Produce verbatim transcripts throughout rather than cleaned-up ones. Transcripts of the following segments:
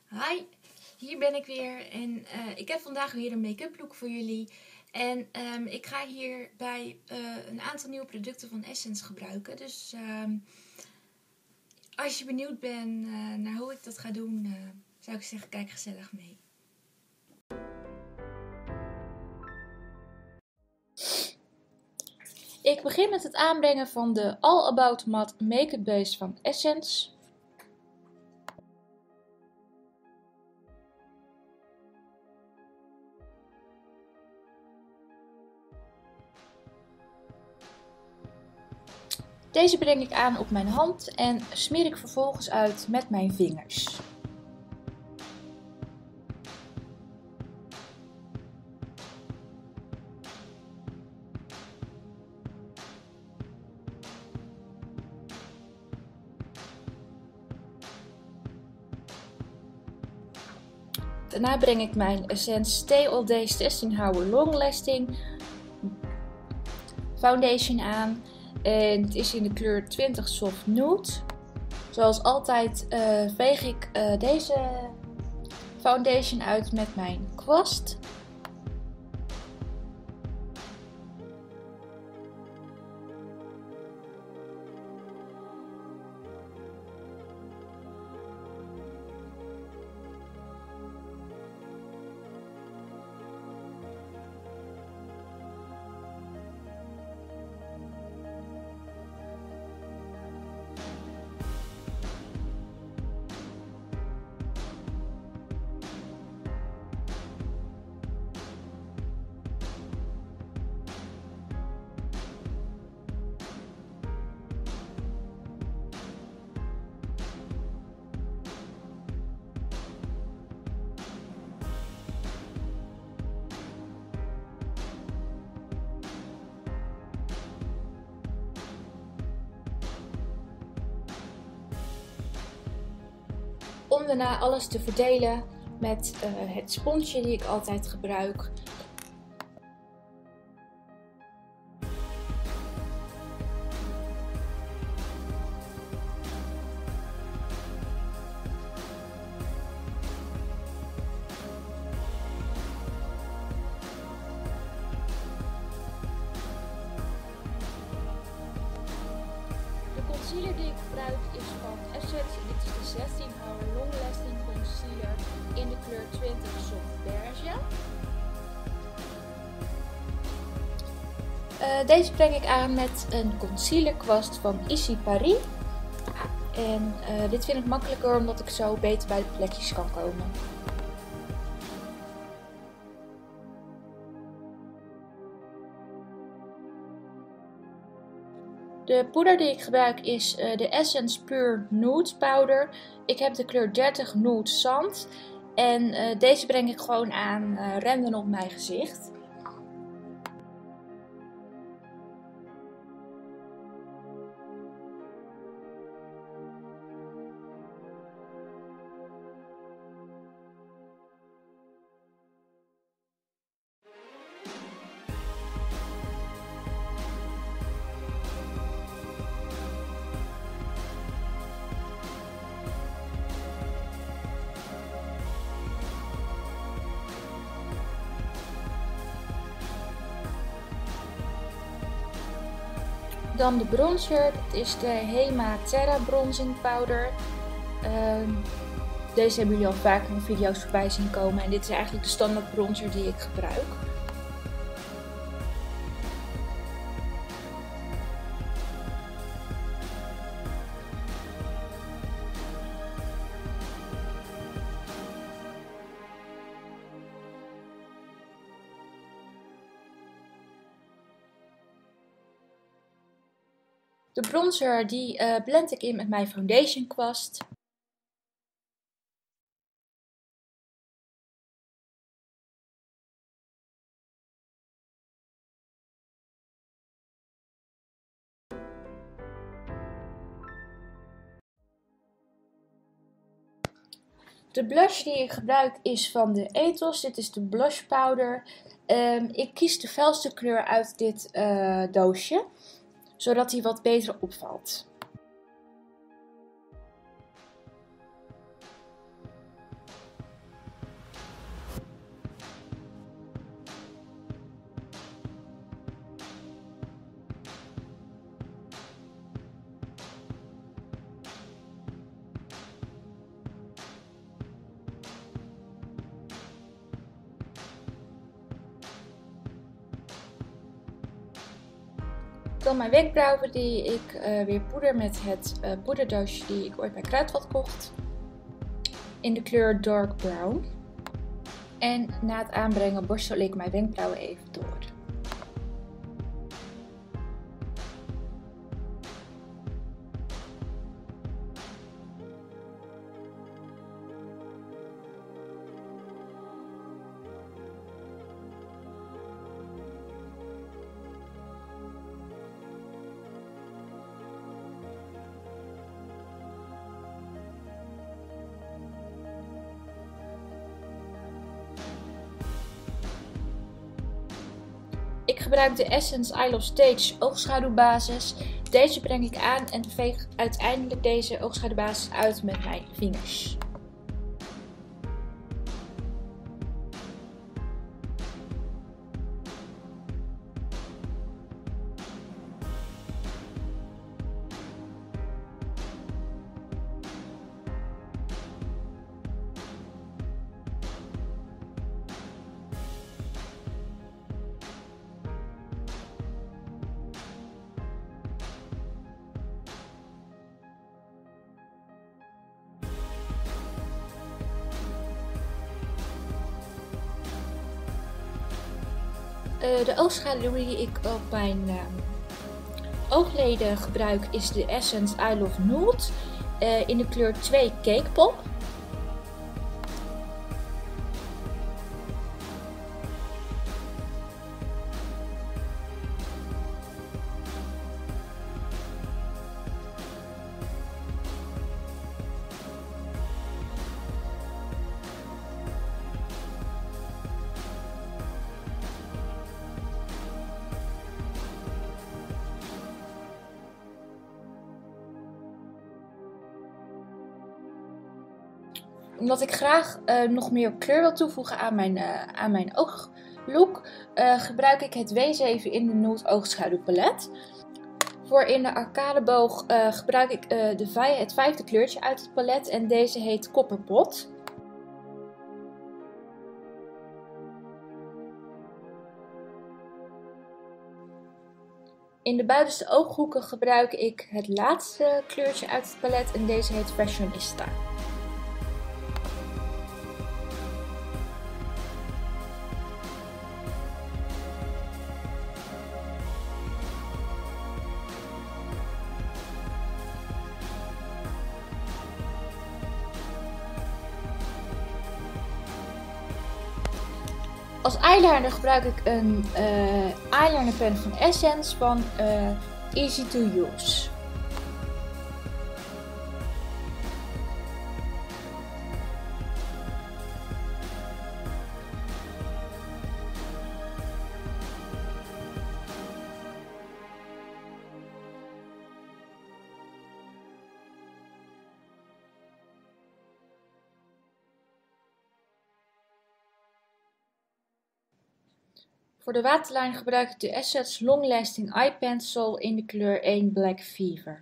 Hi, hier ben ik weer en uh, ik heb vandaag weer een make-up look voor jullie. En um, ik ga hierbij uh, een aantal nieuwe producten van Essence gebruiken. Dus um, als je benieuwd bent uh, naar hoe ik dat ga doen, uh, zou ik zeggen kijk gezellig mee. Ik begin met het aanbrengen van de All About Matte Make-up Base van Essence. Deze breng ik aan op mijn hand en smeer ik vervolgens uit met mijn vingers. Daarna breng ik mijn Essence Stay All Day zestien Hour Long Lasting Foundation aan. En het is in de kleur twintig Soft Nude. Zoals altijd uh, veeg ik uh, deze foundation uit met mijn kwast. Om daarna alles te verdelen met uh, het sponsje die ik altijd gebruik. De concealer die ik gebruik is van Essence. Dit is de zestien Hour Long Lasting Concealer in de kleur twintig Soft Beige. Uh, deze breng ik aan met een concealer kwast van Issy Paris. En uh, dit vind ik makkelijker omdat ik zo beter bij de plekjes kan komen. De poeder die ik gebruik is uh, de Essence Pure Nude Powder. Ik heb de kleur dertig Nude Sand. En uh, deze breng ik gewoon aan uh, random op mijn gezicht. Dan de bronzer, dat is de Hema Terra Bronzing Powder. Uh, deze hebben jullie al vaak in video's voorbij zien komen en dit is eigenlijk de standaard bronzer die ik gebruik. De bronzer die uh, blend ik in met mijn foundation kwast. De blush die ik gebruik is van de Ethos. Dit is de blush powder. Um, ik kies de felste kleur uit dit uh, doosje, zodat hij wat beter opvalt. dan mijn wenkbrauwen die ik uh, weer poeder met het uh, poederdoosje die ik ooit bij Kruidvat kocht. In de kleur Dark Brown. En na het aanbrengen borstel ik mijn wenkbrauwen even door. Ik gebruik de Essence I Love Stage oogschaduwbasis. Deze breng ik aan en veeg uiteindelijk deze oogschaduwbasis uit met mijn vingers. Uh, de oogschaduw die ik op mijn uh, oogleden gebruik is de Essence I Love Nude uh, in de kleur twee Cake Pop. Omdat ik graag uh, nog meer kleur wil toevoegen aan mijn, uh, aan mijn ooglook, uh, gebruik ik het W zeven in de Nude oogschaduwpalet. Voor in de arcadeboog uh, gebruik ik uh, de vij het vijfde kleurtje uit het palet en deze heet Copperpot. In de buitenste ooghoeken gebruik ik het laatste kleurtje uit het palet en deze heet Fashionista. Als eyeliner gebruik ik een uh, eyeliner pen van Essence van uh, Easy to Use. Voor de waterlijn gebruik ik de Essence Long Lasting Eye Pencil in de kleur één Black Fever.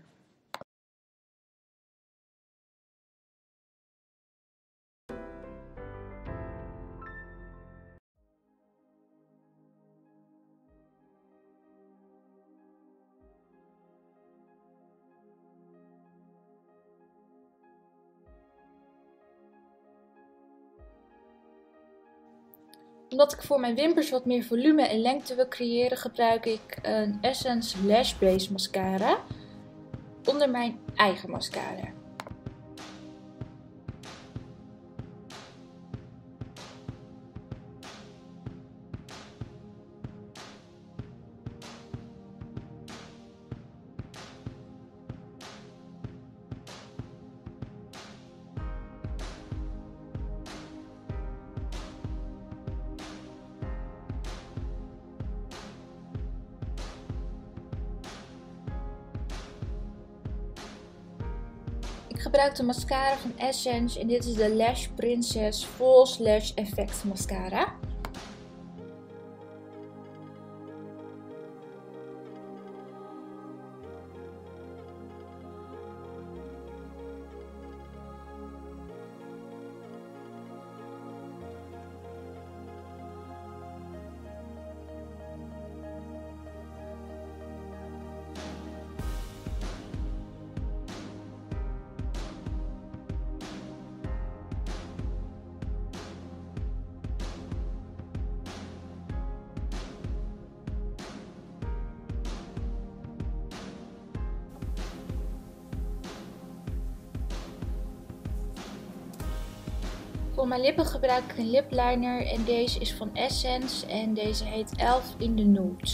Omdat ik voor mijn wimpers wat meer volume en lengte wil creëren, gebruik ik een Essence Lash Base Mascara onder mijn eigen mascara. Ik gebruik de mascara van Essence en dit is de Lash Princess False Lash Effect Mascara. Voor mijn lippen gebruik ik een lipliner en deze is van Essence en deze heet Elf in the Nude.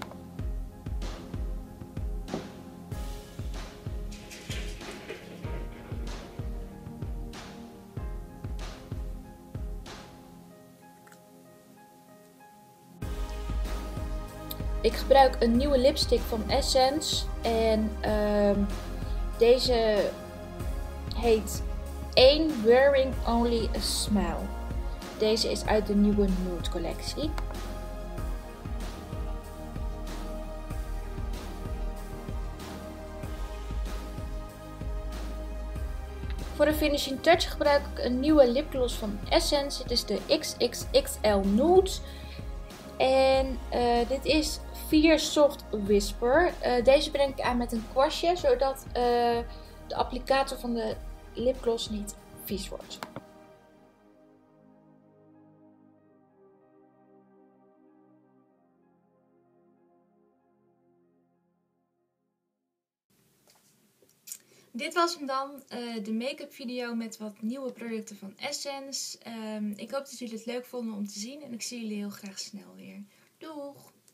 Ik gebruik een nieuwe lipstick van Essence en uh, deze heet één Wearing Only a Smile. Deze is uit de nieuwe Nude collectie. Voor de finishing touch gebruik ik een nieuwe lipgloss van Essence. Dit is de X X X L Nude. En uh, dit is vier Soft Whisper. Uh, deze breng ik aan met een kwastje, zodat uh, de applicator van de lipgloss niet vies wordt. Dit was hem dan, uh, de make-up video met wat nieuwe producten van Essence. Um, ik hoop dat jullie het leuk vonden om te zien en ik zie jullie heel graag snel weer. Doeg!